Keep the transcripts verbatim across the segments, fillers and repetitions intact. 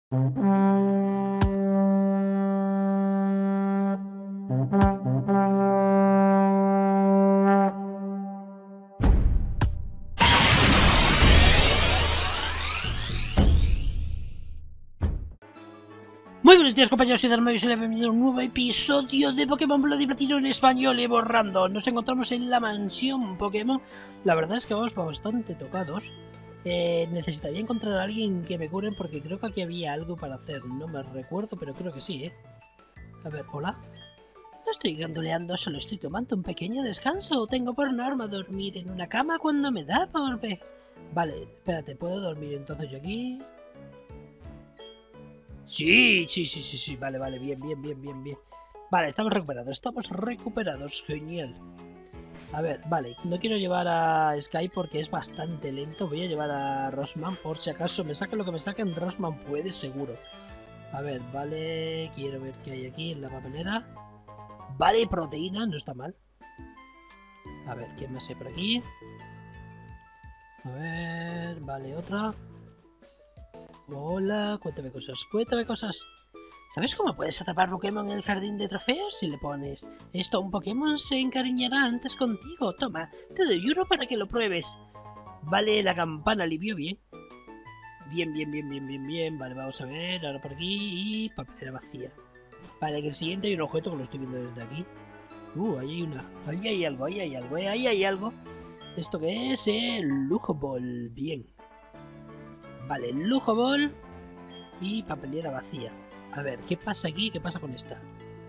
Muy buenos días, compañeros, soy Darmayo y soy bienvenido a un nuevo episodio de Pokémon Blood y Platino en español y borrando. Nos encontramos en la mansión Pokémon. La verdad es que vamos bastante tocados. Eh, necesitaría encontrar a alguien que me curen porque creo que aquí había algo para hacer. No me recuerdo, pero creo que sí, ¿eh? A ver, hola. No estoy ganduleando, solo estoy tomando un pequeño descanso. Tengo por norma dormir en una cama cuando me da por... Vale, espérate, ¿puedo dormir entonces yo aquí? Sí, sí, sí, sí, sí, vale, vale, bien, bien, bien, bien, bien. Vale, estamos recuperados, estamos recuperados, genial. A ver, vale, no quiero llevar a Sky porque es bastante lento. Voy a llevar a Rossman por si acaso me saque lo que me saquen, Rossman puede seguro. A ver, vale, quiero ver qué hay aquí en la papelera. Vale, proteína, no está mal. A ver, ¿qué más hay por aquí? A ver, vale, otra. Hola, cuéntame cosas, cuéntame cosas. ¿Sabes cómo puedes atrapar Pokémon en el jardín de trofeos? Si le pones esto a un Pokémon se encariñará antes contigo. Toma, te doy uno para que lo pruebes. Vale, la campana alivió bien. Bien, bien, bien, bien, bien, bien. Vale, vamos a ver, ahora por aquí y papelera vacía. Vale, que el siguiente hay un objeto que lo estoy viendo desde aquí. Uh, ahí hay una. Ahí hay algo, ahí hay algo, eh, ahí hay algo. ¿Esto qué es? El Lujo Ball. Bien. Vale, Lujo Ball y papelera vacía. A ver, ¿qué pasa aquí? ¿Qué pasa con esta?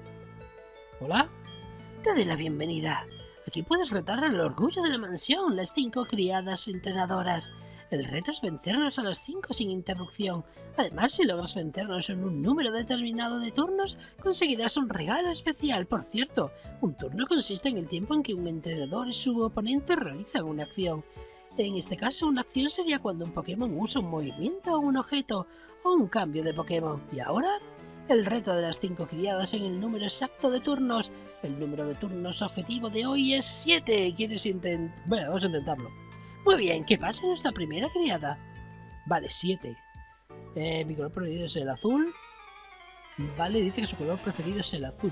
¿Hola? Te doy la bienvenida. Aquí puedes retar al orgullo de la mansión, las cinco criadas entrenadoras. El reto es vencernos a las cinco sin interrupción. Además, si logras vencernos en un número determinado de turnos, conseguirás un regalo especial. Por cierto, un turno consiste en el tiempo en que un entrenador y su oponente realizan una acción. En este caso, una acción sería cuando un Pokémon usa un movimiento o un objeto, o un cambio de Pokémon. ¿Y ahora? El reto de las cinco criadas en el número exacto de turnos. El número de turnos objetivo de hoy es siete. ¿Quieres intentar...? Bueno, vamos a intentarlo. Muy bien, ¿qué pasa en nuestra primera criada? Vale, siete. Eh, mi color preferido es el azul. Vale, dice que su color preferido es el azul.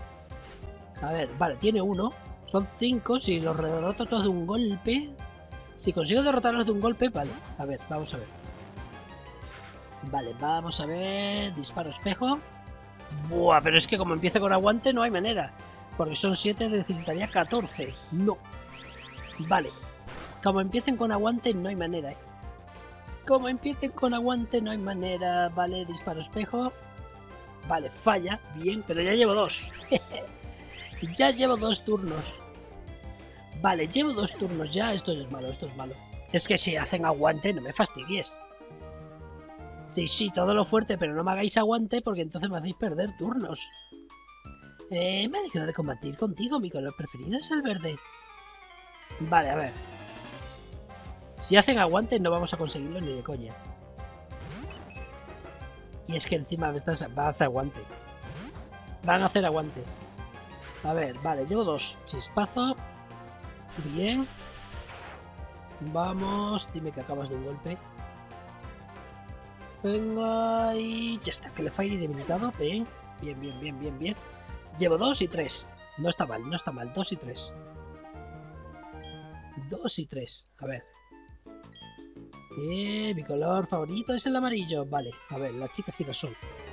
A ver, vale, tiene uno. Son cinco. Si los derroto todos de un golpe... Si consigo derrotarlos de un golpe, vale. A ver, vamos a ver. Vale, vamos a ver. Disparo espejo. Buah, pero es que como empiece con aguante no hay manera. Porque son siete, necesitaría catorce. No. Vale. Como empiecen con aguante no hay manera, ¿eh? Como empiecen con aguante no hay manera. Vale, disparo espejo. Vale, falla. Bien, pero ya llevo dos. Ya llevo dos turnos. Vale, llevo dos turnos ya. Esto es malo, esto es malo. Es que si hacen aguante no me fastidies. Sí, sí, todo lo fuerte, pero no me hagáis aguante porque entonces me hacéis perder turnos. Eh, me alegro de combatir contigo, mi color preferido es el verde. Vale, a ver. Si hacen aguante no vamos a conseguirlo ni de coña. Y es que encima me estás... van a hacer aguante. Van a hacer aguante. A ver, vale, llevo dos. Chispazo. Bien. Vamos, dime que acabas de un golpe. Venga, y ya está, que le falle debilitado. Bien, bien, bien, bien, bien, bien. Llevo dos y tres. No está mal, no está mal. Dos y tres. Dos y tres. A ver. Eh, mi color favorito es el amarillo. Vale, a ver, la chica girasol.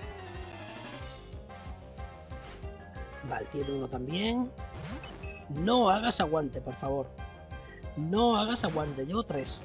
Vale, tiene uno también. No hagas aguante, por favor. No hagas aguante. Llevo tres.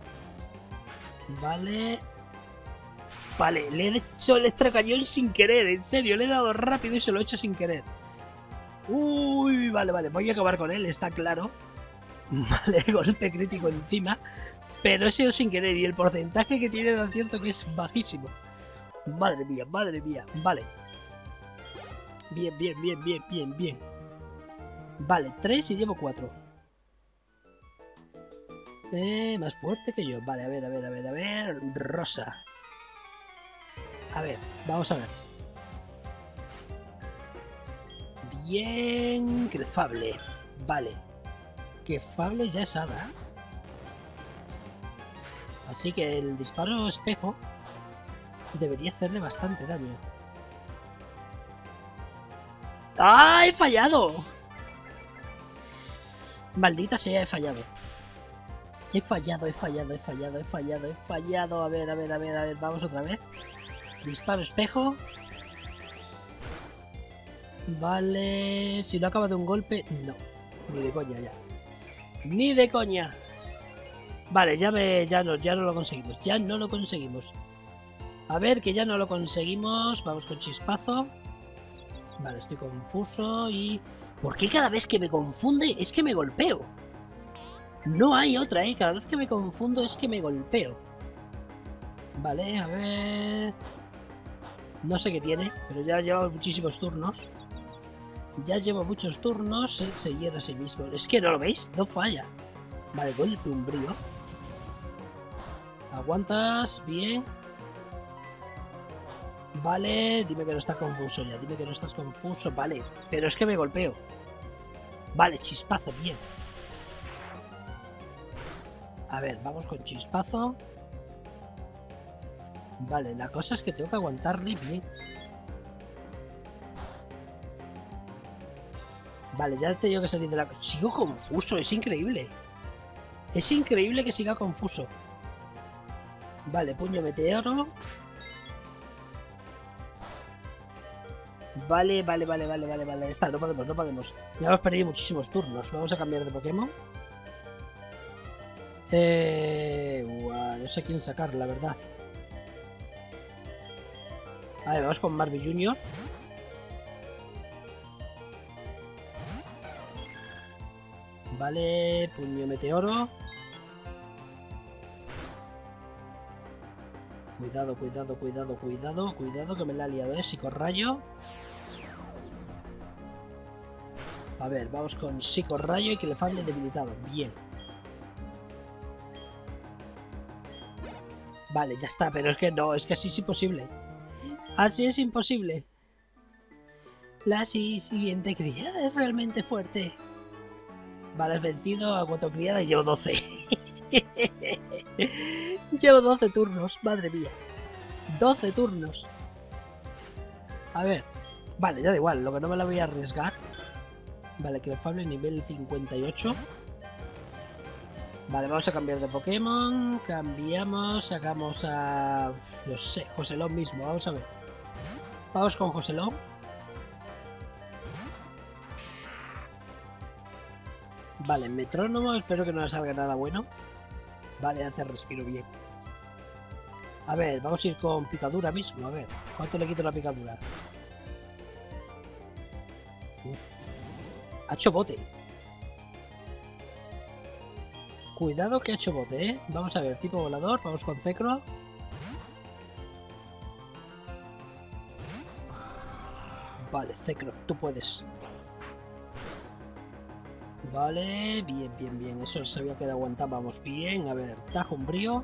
Vale. Vale, le he hecho el electrocañón sin querer, en serio, le he dado rápido y se lo he hecho sin querer. Uy, vale, vale, voy a acabar con él, está claro. Vale, golpe crítico encima, pero he sido sin querer y el porcentaje que tiene de acierto que es bajísimo. Madre mía, madre mía, vale. Bien, bien, bien, bien, bien, bien. Vale, tres y llevo cuatro. Eh, más fuerte que yo. Vale, a ver, a ver, a ver, a ver. Rosa. A ver, vamos a ver. Bien, Clefable. Vale. Clefable ya es hada. Así que el disparo espejo debería hacerle bastante daño. ¡Ah! ¡He fallado! Maldita sea, he fallado. He fallado, he fallado, he fallado, he fallado, he fallado. A ver, a ver, a ver, a ver, vamos otra vez. Disparo espejo. Vale, si no acaba de un golpe, no. Ni de coña ya. Ni de coña. Vale, ya me, ya no, ya no lo conseguimos. Ya no lo conseguimos. A ver, que ya no lo conseguimos. Vamos con chispazo. Vale, estoy confuso y... ¿Por qué cada vez que me confunde es que me golpeo? No hay otra, ¿eh? Cada vez que me confundo es que me golpeo. Vale, a ver... No sé qué tiene, pero ya llevo muchísimos turnos. Ya llevo muchos turnos. Él se hiera a sí mismo. Es que no lo veis, no falla. Vale, golpe umbrío. Aguantas, bien. Vale, dime que no estás confuso ya. Dime que no estás confuso, vale. Pero es que me golpeo. Vale, chispazo, bien. A ver, vamos con chispazo. Vale, la cosa es que tengo que aguantarle bien. Vale, ya he tenido que salir de la... Sigo confuso, es increíble. Es increíble que siga confuso. Vale, puño meteoro. Vale, vale, vale, vale, vale, vale. Está, no podemos, no podemos. Ya hemos perdido muchísimos turnos. Vamos a cambiar de Pokémon. Eh... Uah, no sé quién sacar, la verdad. Vale, vamos con Marby junior Vale, puño meteoro. Cuidado, cuidado, cuidado, cuidado, cuidado que me la ha liado, ¿eh? Psicorrayo. A ver, vamos con Psicorrayo y que le falle debilitado. Bien. Vale, ya está, pero es que no, es que así es imposible. Así es imposible. La siguiente criada es realmente fuerte. Vale, has vencido a cuatro criadas y llevo doce. Llevo doce turnos, madre mía. doce turnos. A ver. Vale, ya da igual, lo que no me la voy a arriesgar. Vale, que el Fable nivel cincuenta y ocho. Vale, vamos a cambiar de Pokémon. Cambiamos, sacamos a... No sé, Joselón mismo, vamos a ver. Vamos con Joselón. Vale, metrónomo, espero que no le salga nada bueno. Vale, hace respiro bien. A ver, vamos a ir con picadura mismo, a ver. ¿Cuánto le quito la picadura? Uf. Ha hecho bote. Cuidado que ha hecho bote, ¿eh? Vamos a ver, tipo volador, vamos con Zekro. Vale, Zekro, tú puedes. Vale, bien, bien, bien. Eso sabía que aguantábamos bien. A ver, tajo umbrío.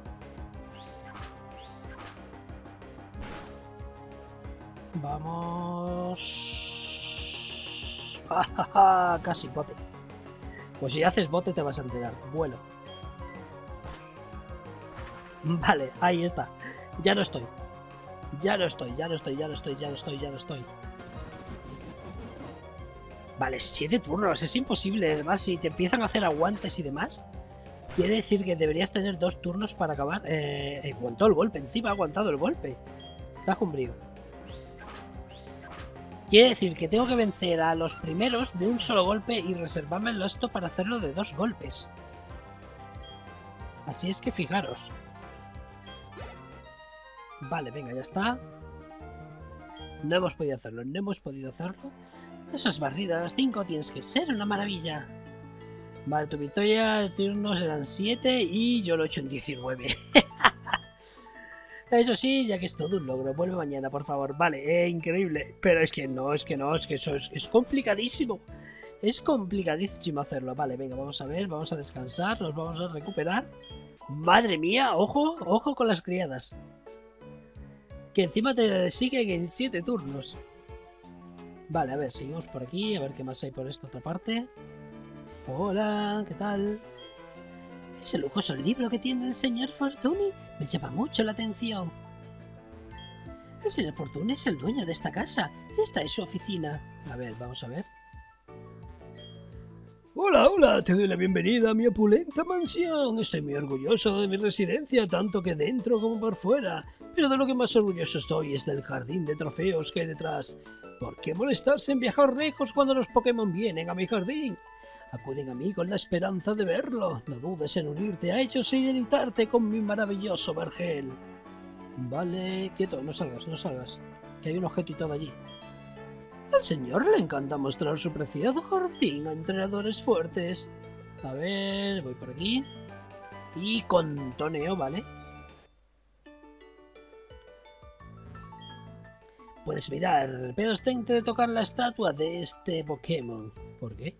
Vamos. ¡Ah, casi bote! Pues si haces bote te vas a enterar. Vuelo. Vale, ahí está. Ya no estoy. Ya no estoy, ya no estoy, ya no estoy, ya no estoy, ya no estoy. Vale, siete turnos, es imposible. Además, si te empiezan a hacer aguantes y demás, quiere decir que deberías tener dos turnos para acabar. Eh, aguantó el golpe, encima ha aguantado el golpe. Tajo umbrío. Quiere decir que tengo que vencer a los primeros de un solo golpe y reservármelo esto para hacerlo de dos golpes. Así es que fijaros. Vale, venga, ya está. No hemos podido hacerlo, no hemos podido hacerlo. Esas barridas a las cinco tienes que ser una maravilla. Vale, tu victoria de turnos eran siete y yo lo he hecho en diecinueve. Eso sí, ya que es todo un logro. Vuelve mañana, por favor. Vale, eh, increíble. Pero es que no, es que no, es que eso es, es complicadísimo. Es complicadísimo hacerlo. Vale, venga, vamos a ver, vamos a descansar, nos vamos a recuperar. Madre mía, ojo, ojo con las criadas. Que encima te siguen en siete turnos. Vale, a ver, seguimos por aquí, a ver qué más hay por esta otra parte. Hola, ¿qué tal? Ese lujoso libro que tiene el señor Fortuny me llama mucho la atención. El señor Fortune es el dueño de esta casa. Esta es su oficina. A ver, vamos a ver. Hola, hola, te doy la bienvenida a mi opulenta mansión. Estoy muy orgulloso de mi residencia, tanto que dentro como por fuera. Pero de lo que más orgulloso estoy es del jardín de trofeos que hay detrás. ¿Por qué molestarse en viajar lejos cuando los Pokémon vienen a mi jardín? Acuden a mí con la esperanza de verlo. No dudes en unirte a ellos y deleitarte con mi maravilloso vergel. Vale, quieto, no salgas, no salgas. Que hay un objeto y todo allí. Al señor le encanta mostrar su preciado jardín a entrenadores fuertes. A ver, voy por aquí. Y contoneo, ¿vale? Puedes mirar, pero abstente de tocar la estatua de este Pokémon. ¿Por qué?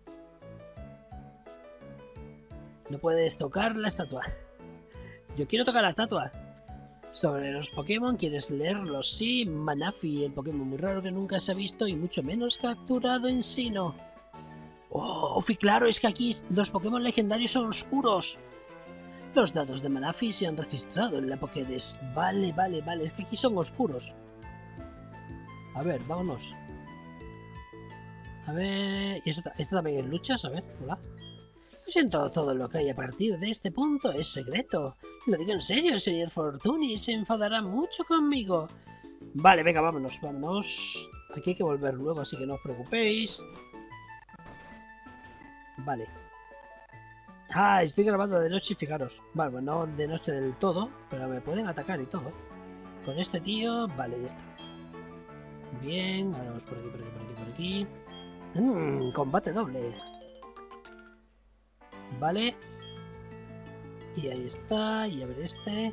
No puedes tocar la estatua. Yo quiero tocar la estatua. Sobre los Pokémon, ¿quieres leerlo? Sí, Manafi, el Pokémon muy raro que nunca se ha visto y mucho menos capturado en Sinnoh. ¡Oh, sí, claro! Es que aquí los Pokémon legendarios son oscuros. Los datos de Manafi se han registrado en la Pokédex. Vale, vale, vale, es que aquí son oscuros. A ver, vámonos. A ver... ¿Y esto, esto también es luchas? A ver, hola. Lo siento, todo lo que hay a partir de este punto es secreto. Lo digo en serio, el señor Fortuny se enfadará mucho conmigo. Vale, venga, vámonos, vámonos. Aquí hay que volver luego, así que no os preocupéis. Vale. Ah, estoy grabando de noche, fijaros. Vale, bueno, no de noche del todo, pero me pueden atacar y todo. Con este tío, vale, ya está. Bien, ahora vamos por aquí, por aquí, por aquí, por aquí. Mmm, combate doble. Vale. Y ahí está. Y a ver este.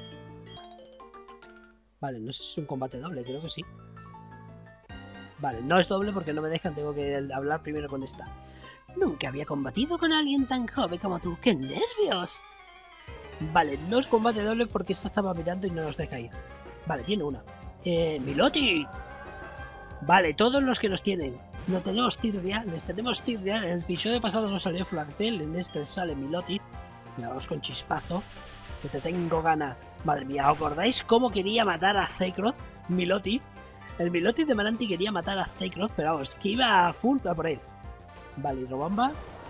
Vale, no sé si es un combate doble, creo que sí. Vale, no es doble porque no me dejan, tengo que hablar primero con esta. Nunca había combatido con alguien tan joven como tú. ¡Qué nervios! Vale, no es combate doble porque esta estaba mirando y no nos deja ir. Vale, tiene una. Eh, ¡Miloti! Vale, todos los que nos tienen. No tenemos Tirria, les tenemos Tirria. En el episodio pasado nos salió Flantel, en este sale Miloti. Me vamos con Chispazo, que te tengo gana. Madre mía, ¿os acordáis cómo quería matar a Zekroth? Miloti. El Miloti de Maranti quería matar a Zekroth, pero vamos, que iba a full a por él. Vale, hidrobomba.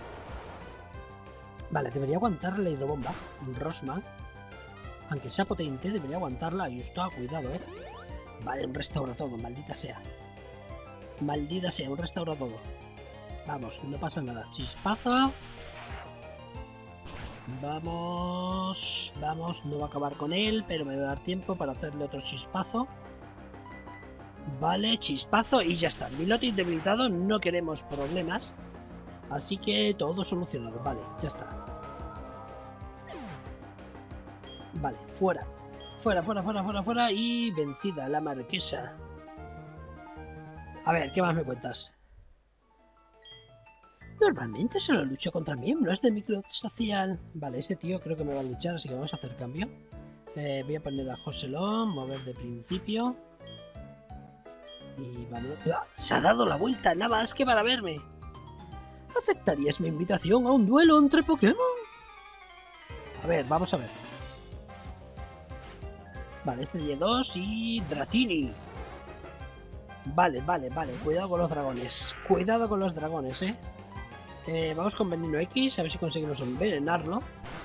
Vale, debería aguantar la hidrobomba. Un Rosman. Aunque sea potente, debería aguantarla. Ahí está, cuidado, eh. Vale, un restauro todo, maldita sea. Maldita sea, un restauro todo. Vamos, no pasa nada. Chispazo. Vamos. Vamos, no va a acabar con él, pero me va a dar tiempo para hacerle otro chispazo. Vale, chispazo y ya está. Miloti debilitado, no queremos problemas. Así que todo solucionado. Vale, ya está. Vale, fuera. Fuera, fuera, fuera, fuera, fuera. Y vencida la marquesa. A ver, ¿qué más me cuentas? Normalmente solo lucho contra miembros de mi club social. Vale, ese tío creo que me va a luchar, así que vamos a hacer cambio. Eh, voy a poner a Joselón, mover de principio. Y vamos... ¡Ah! Se ha dado la vuelta, nada más que para verme. ¿Aceptarías mi invitación a un duelo entre Pokémon? A ver, vamos a ver. Vale, este diez dos y Dratini. Vale, vale, vale. Cuidado con los dragones. Cuidado con los dragones, eh. eh vamos con Veneno X, a ver si conseguimos envenenarlo.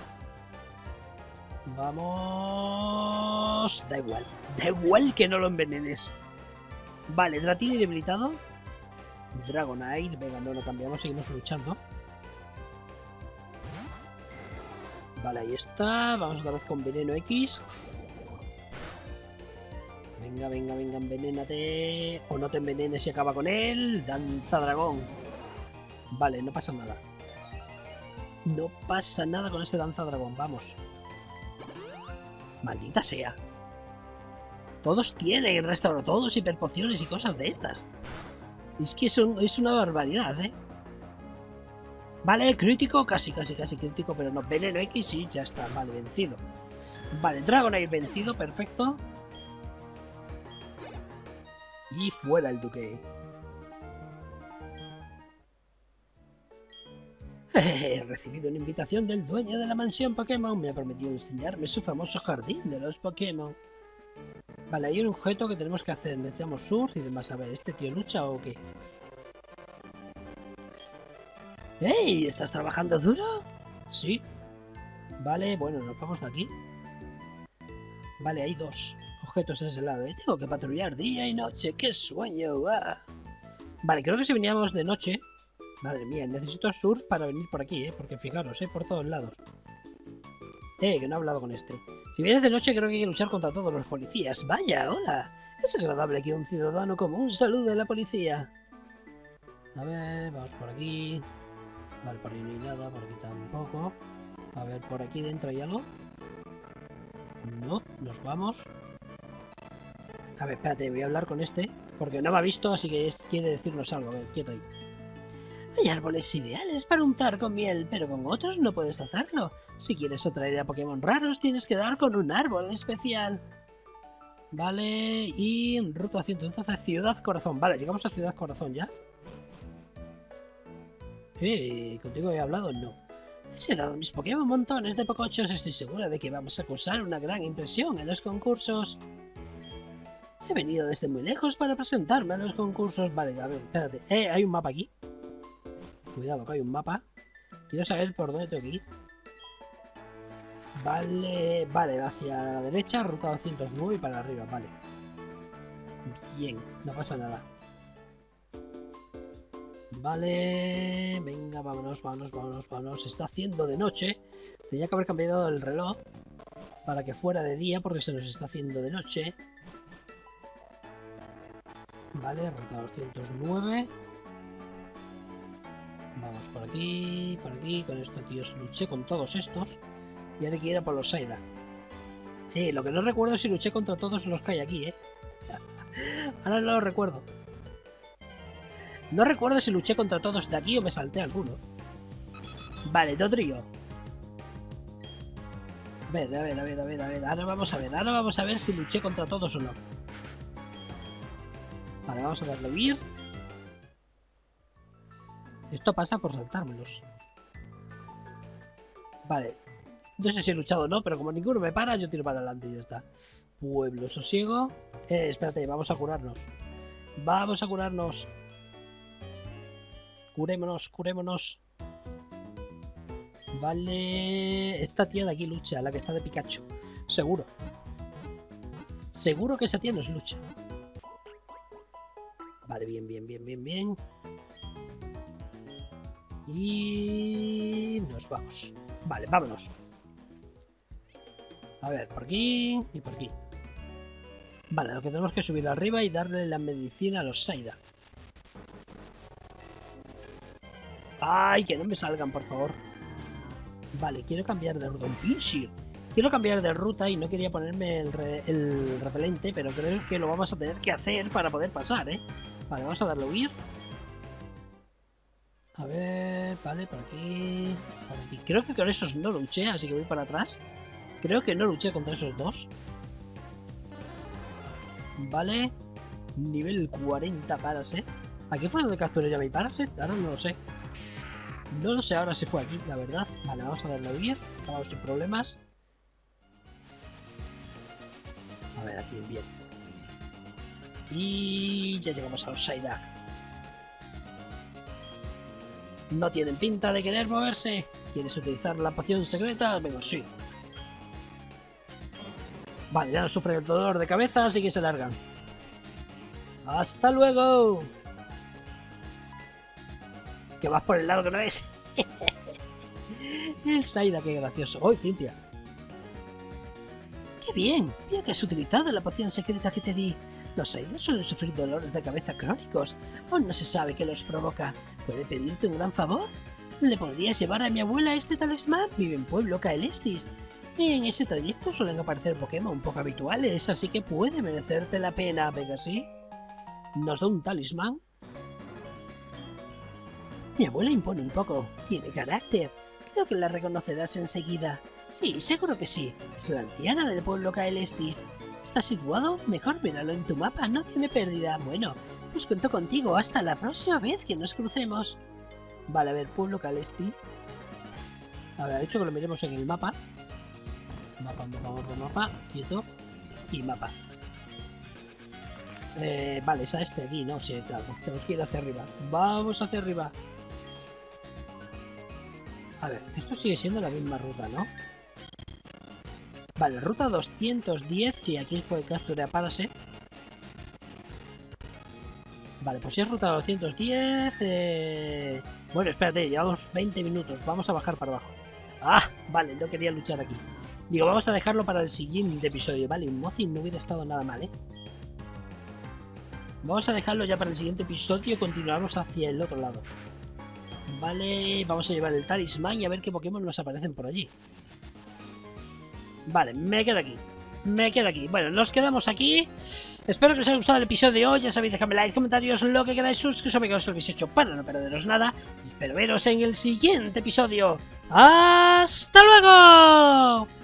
Vamos... Da igual. Da igual que no lo envenenes. Vale, Dratini debilitado. Dragonite, venga, no lo cambiamos, seguimos luchando. Vale, ahí está. Vamos otra vez con Veneno X. Venga, venga, venga, envenénate. O no te envenenes y acaba con él. Danza dragón. Vale, no pasa nada. No pasa nada con este danza dragón, vamos. Maldita sea. Todos tienen restauro, todos hiperpociones y cosas de estas. Es que son, es una barbaridad, ¿eh? Vale, crítico, casi, casi, casi crítico, pero no. Veneno X, sí, ya está, vale, vencido. Vale, Dragonite vencido, perfecto. Y fuera el duque. He recibido una invitación del dueño de la mansión Pokémon. Me ha prometido enseñarme su famoso jardín de los Pokémon. Vale, hay un objeto que tenemos que hacer. Necesitamos surf y demás. A ver, ¿este tío lucha o qué? ¡Ey! ¿Estás trabajando duro? Sí. Vale, bueno, nos vamos de aquí. Vale, hay dos objetos en ese lado. ¿eh? Tengo que patrullar día y noche. ¡Qué sueño! ¡Ah! Vale, creo que si veníamos de noche... Madre mía, necesito surf para venir por aquí, ¿eh? Porque fijaros, ¿eh? Por todos lados. Eh, que no he hablado con este. Si vienes de noche creo que hay que luchar contra todos los policías. ¡Vaya, hola! Es agradable que un ciudadano común salude a la policía. A ver, vamos por aquí. Vale, por ahí no hay nada, por aquí tampoco. A ver, ¿por aquí dentro hay algo? No, nos vamos. A ver, espérate, voy a hablar con este. Porque no me ha visto, así que quiere decirnos algo. A ver, quieto ahí. Hay árboles ideales para untar con miel, pero con otros no puedes hacerlo. Si quieres atraer a Pokémon raros, tienes que dar con un árbol especial. Vale, y ruta ciento doce, Ciudad Corazón. Vale, llegamos a Ciudad Corazón ya. Eh, ¿contigo he hablado? No. Les he dado a mis Pokémon montones de pocochos. Estoy segura de que vamos a causar una gran impresión en los concursos. He venido desde muy lejos para presentarme a los concursos. Vale, a ver, espérate. Eh, hay un mapa aquí. Cuidado, que hay un mapa. Quiero saber por dónde tengo que ir. Vale, vale, hacia la derecha, ruta doscientos nueve y para arriba, vale. Bien, no pasa nada. Vale, venga, vámonos, vámonos, vámonos, vámonos. Se está haciendo de noche. Tenía que haber cambiado el reloj para que fuera de día porque se nos está haciendo de noche. Vale, ruta doscientos nueve. Vamos por aquí, por aquí. Con esto, tíos, luché con todos estos. Y ahora hay que ir a por los Saida. Eh, lo que no recuerdo es si luché contra todos los que hay aquí, eh. Ahora no lo recuerdo. No recuerdo si luché contra todos de aquí o me salté alguno. Vale, Dodrio. A ver, a ver, a ver, a ver, a ver. Ahora vamos a ver, ahora vamos a ver si luché contra todos o no. Vale, vamos a darle a huir. Esto pasa por saltármelos. Vale. No sé si he luchado o no, pero como ninguno me para, yo tiro para adelante y ya está. Pueblo sosiego. Eh, espérate, vamos a curarnos. Vamos a curarnos. Curémonos, curémonos. Vale. Esta tía de aquí lucha, la que está de Pikachu. Seguro. Seguro que esa tía nos lucha. Vale, bien, bien, bien, bien, bien. Y nos vamos. Vale, vámonos. A ver, por aquí y por aquí. Vale, lo que tenemos que subir arriba y darle la medicina a los Saida. ¡Ay, que no me salgan, por favor! Vale, quiero cambiar de ruta. Un Pinsir. Quiero cambiar de ruta y no quería ponerme el, re el repelente, pero creo que lo vamos a tener que hacer para poder pasar, ¿eh? Vale, vamos a darle a huir. A ver, vale, por aquí, por aquí. Creo que con esos no luché, así que voy para atrás. Creo que no luché contra esos dos. Vale. Nivel cuarenta Parasect. ¿Aquí fue donde capturé ya mi Parasect? Ahora no lo sé. No lo sé ahora si fue aquí, la verdad. Vale, vamos a darle a huir. Vamos sin problemas. A ver, aquí bien. Y ya llegamos a Osaida. No tienen pinta de querer moverse. ¿Quieres utilizar la poción secreta? Venga, sí. Vale, ya no sufren el dolor de cabeza, así que se largan. ¡Hasta luego! Que vas por el lado que no es. El Saida, qué gracioso. ¡Oh, Cintia! ¡Qué bien! Veo que has utilizado la poción secreta que te di. Los Saida suelen sufrir dolores de cabeza crónicos. Aún no se sabe qué los provoca. ¿Puede pedirte un gran favor? ¿Le podrías llevar a mi abuela este talismán? Vive en Pueblo Kael'Estis. En ese trayecto suelen aparecer Pokémon poco habituales, así que puede merecerte la pena. Venga, ¿sí? ¿Nos da un talismán? Mi abuela impone un poco. Tiene carácter. Creo que la reconocerás enseguida. Sí, seguro que sí. Es la anciana del pueblo Kael'Estis. ¿Está situado? Mejor míralo en tu mapa, no tiene pérdida. Bueno, pues cuento contigo hasta la próxima vez que nos crucemos. Vale, a ver, pueblo Kael'Estis. A ver, ha dicho que lo miremos en el mapa. Mapa, mapa, mapa, mapa, quieto. Y mapa. Eh, vale, es a este aquí, ¿no? Sí, claro, tenemos que ir hacia arriba. Vamos hacia arriba. A ver, esto sigue siendo la misma ruta, ¿no? Vale, ruta doscientos diez, sí, aquí fue Capture a Parasite. Vale, pues si es ruta doscientos diez... Eh... Bueno, espérate, llevamos veinte minutos. Vamos a bajar para abajo. Ah, vale, no quería luchar aquí. Digo, vamos a dejarlo para el siguiente episodio. Vale, un Mothim no hubiera estado nada mal, ¿eh? Vamos a dejarlo ya para el siguiente episodio y continuamos hacia el otro lado. Vale, vamos a llevar el talismán y a ver qué Pokémon nos aparecen por allí. Vale, me quedo aquí. Me quedo aquí. Bueno, nos quedamos aquí. Espero que os haya gustado el episodio de hoy. Ya sabéis, dejadme like, comentarios, lo que queráis, suscribiros que os lo habéis hecho para no perderos nada. Espero veros en el siguiente episodio. ¡Hasta luego!